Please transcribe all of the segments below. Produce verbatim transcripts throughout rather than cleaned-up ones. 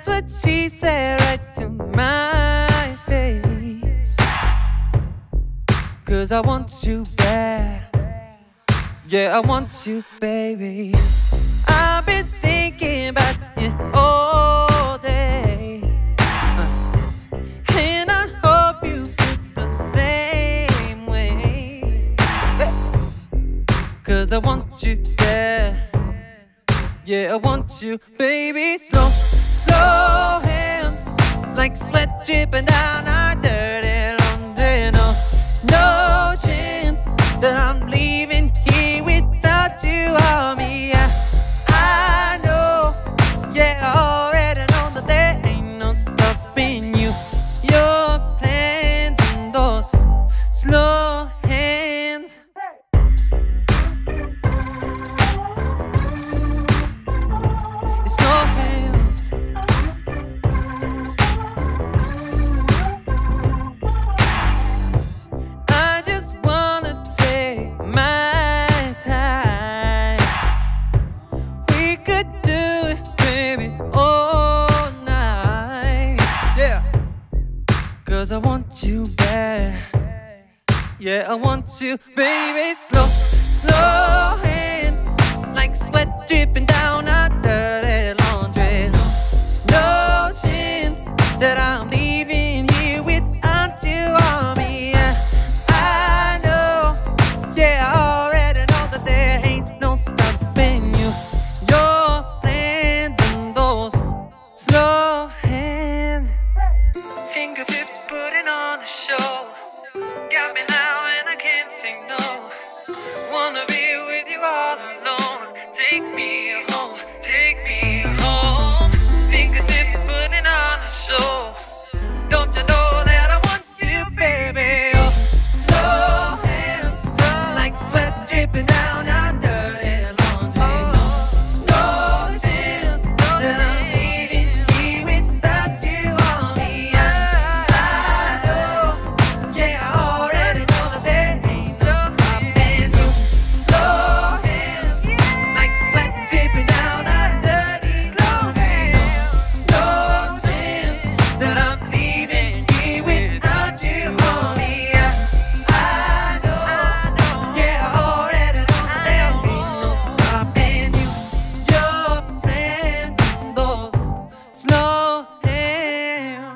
That's what she said right to my face. Cause I want you bad. Yeah, I want you, baby. I've been thinking about you all day, uh, and I hope you feel the same way. Hey. Cause I want you bad. Yeah, I want you, baby. Slow, slow hands, like sweat dripping down our dirty laundry. No, no chance that I'm leaving here without you on me. Yeah, I know, yeah, I already know that there ain't no stopping you. Your plans and those slow hands. It's slow hands. I just wanna take my time. We could do it, baby, all night. Yeah, cause I want you bad. Yeah, I want you, baby. Slow, slow hands, like sweat dripping down our dirty laundry. No chance that I'm leaving here without you on me. Yeah, I know, yeah, I already know that there ain't no stopping you. Your plans and those slow hands. Fingertips putting on a show. Got me now and I can't say no. Wanna be with you all alone. Take me home, take me home. Fingertips putting on a show. Don't you know that I want you, baby? Oh, slow hands, like sweat dripping down our dirty laundry. No chance that I'm leaving here without you on me. I know, yeah, I already know that there ain't no stopping you. Slow hands, like sweat dripping down our dirty laundry. No chance that I'm leaving here without you on me. I know, yeah, I already know that there ain't no stopping you. Your plans and those slow hands.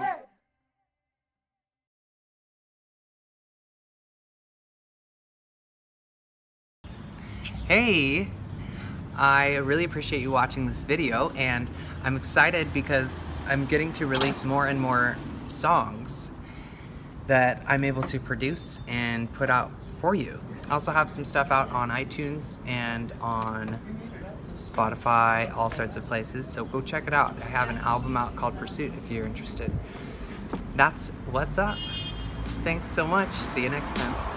Hey, I really appreciate you watching this video, and I'm excited because I'm getting to release more and more songs that I'm able to produce and put out for you. I also have some stuff out on iTunes and on Spotify, all sorts of places, so go check it out. I have an album out called Pursuit if you're interested. That's what's up. Thanks so much. See you next time.